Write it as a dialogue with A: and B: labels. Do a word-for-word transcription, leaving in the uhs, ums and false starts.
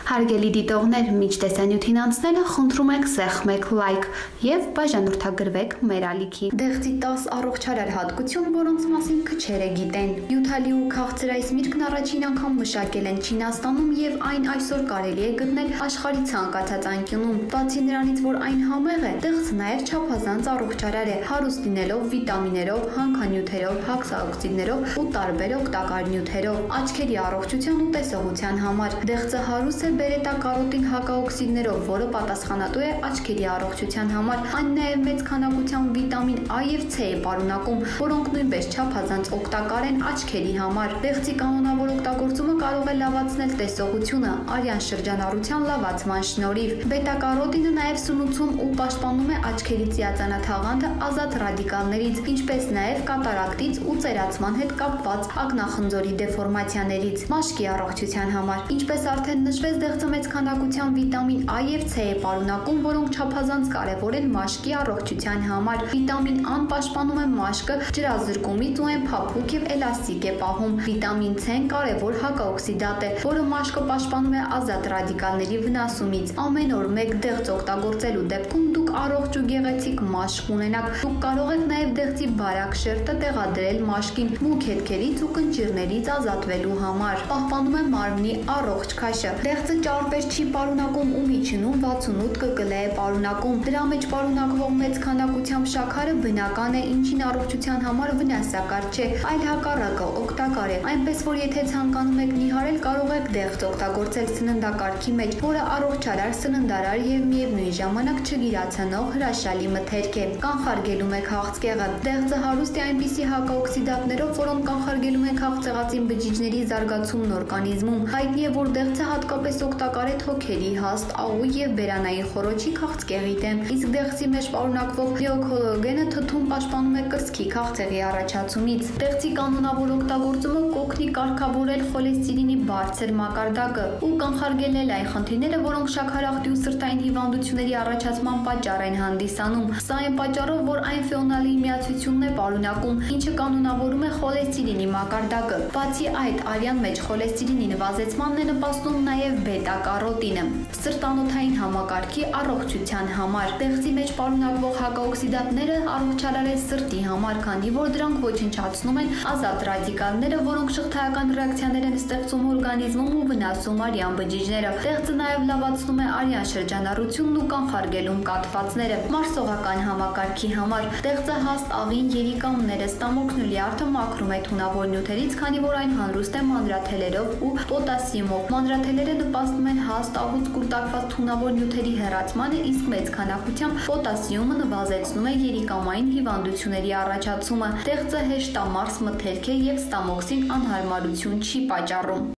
A: Հարգելի դիտողներ, մինչ տեսանյութին անցնելը խնդրում ենք սեղմեք լայք եւ բաժանորդագրվեք մեր ալիքի։ Դեղձի տաս առողջարար հատկություն, որոնց մասին քչերը գիտեն։ Յուտալի ու քաղցրայս միրգն առաջին անգամ մշակել են Չինաստանում եւ այն այսօր կարելի է գտնել աշխարհի ցանկացած անկյունում։ Բացի նրանից, որ այն համեղ է, դեղձը նաեւ չափազանց առողջարար է, հարուստ լինելով վիտամիններով, հանքանյութերով, հակսաղօքսիդներով ու տարբեր օգտակար նյութերով։ Աչքերի առողջության ու տեսողության համար դեղձը հարուստ է բետա-կարոտին հակաօքսիդներով, որը պատասխանատու է աչքերի առողջության համար։ Այն նաև մեծ քանակությամբ վիտամին A եւ C է պարունակում, որոնք նույնպես չափազանց օգտակար են աչքերի համար։ Դեղձի կանոնավոր օգտագործումը կարող է լավացնել տեսողությունը արյան շրջանառության լավացման շնորհիվ։ Բետա-կարոտինը նաև սնուցում ու պաշտպանում է աչքերի ծիածանաթաղանթը ազատ ռադիկալներից, ինչպես նաև կատարակտից ու ծերացման հետ կապված ակնախնձորի դեֆորմացիաներից։ Մաշկի առողջության համար, ինչպես արդեն նշվեց, դեղձը մեծ քանակությամբ վիտամին A եւ C է պարունակում, որոնք չափազանց կարևոր են մաշկի առողջության համար։ Վիտամին A-ն պաշտպանում է մաշկը ջրազրկումից ու այն փափուկ եւ էլաստիկ է պահում։ Վիտամին C-ն կարևոր հակաօքսիդանտ է, որը մաշկը պաշտպանում է ազատ ռադիկալների վնասումից։ Ամեն օր մեկ դեղձ օգտագործելու դեպքում դուք առողջ ու գեղեցիկ մաշկ ունենաք։ Դուք կարող եք նաեւ դեղձի բարակ շերտը տեղադրել մաշկին մուգ հետքերից ու կնճիռներից ազատվելու համար։ Պահպանում է մարմնի առողջ քաշը։ Դեղձը ճարպեր չի պարունակում ու միջինում վաթսունութ կկլ է պարունակում։ Դրա մեջ պարունակվող մեծ քանակությամբ շաքարը բնական է, ինչին առողջության համար վնասակար չէ, այլ հակառակը օգտակար է։ Այնպես որ եթե ցանկանում եք նիհարել, կարող եք դեղձ օգտագործել սննդակարգի մեջ, որը առողջարար, սննդարար եւ միևնույն ժամանակ չգիրացնող հրաշալի մթերք է։ Կանխարգելում է քաղցկեղը։ Դեղձը հարուստ է այնպիսի հակաօքսիդանտներով, որոնք կանխարգելում են քաղցեղածին բջիջների զարգացումն օրգանիզմում։ Հայտնի է, որ դեղձը հատկապես օգտակար է թոքերի, հաստ, աղու եւ բերանային խոռոչի քաղցկեղի դեմ, իսկ դեղձի մեջ պարունակվող լեոքոլոգենը թթուն պաշտպանում է կրծքի քաղցեղի առաջացումից։ Դեղձի կանոնավոր օգտագործումը կօգնի կարգավորել խոլեստերինի բարձր մակարդակը ու կանխարգելել այն խնդիրները, որոնք շաքարախտի ու սրտային հիվանդությունների առաջացման պատճառ են հանդիսանում։ Սա այն պատճառով, որ այն ֆենոլի միացությունն է պարունակում, ինչը կանոնավորում է խոլեստերինի մակարդակը։ Բացի այդ, արյան մեջ խոլեստերինի նվազեցմանն է նպաստում նաև բետա-կարոտինը, սրտանոթային համակարգի առողջության համար։ Դեղձի մեջ պարունակվող հակաօքսիդանտները առողջարար է սրտի համար, քանի որ դրանք ոչնչացնում են ազատ ռադիկալները, որոնք շղթայական ռեակցիաներ են ստեղծում օրգանիզմում ու վնասում արյան բջիջները։ Դեղձը նաև լավացնում է արյան շրջանառությունն ու կանխարգելում կաթվածները։ Մարսողական համակարգի համար դեղձը հաստ աղին, երիկամները, ստամոքսն ու լյարդը մաքրում է թունավոր նյութերից, քանի որ այն հանրուստ է մանրաթելերով ու պոտասիումով։ Մանրաթելերը նպաստում են հաստ աղուց կուտակված թունավոր նյութերի հեռացմանը, իսկ մեծ քանակությամբ պոտասիումը նվազեցնում է երիկամային հիվանդությունների առաջացումը։ Դեղձը հեշտամարս մթերք է եւ ստամոքսին անհարմարություն չի պատճառում։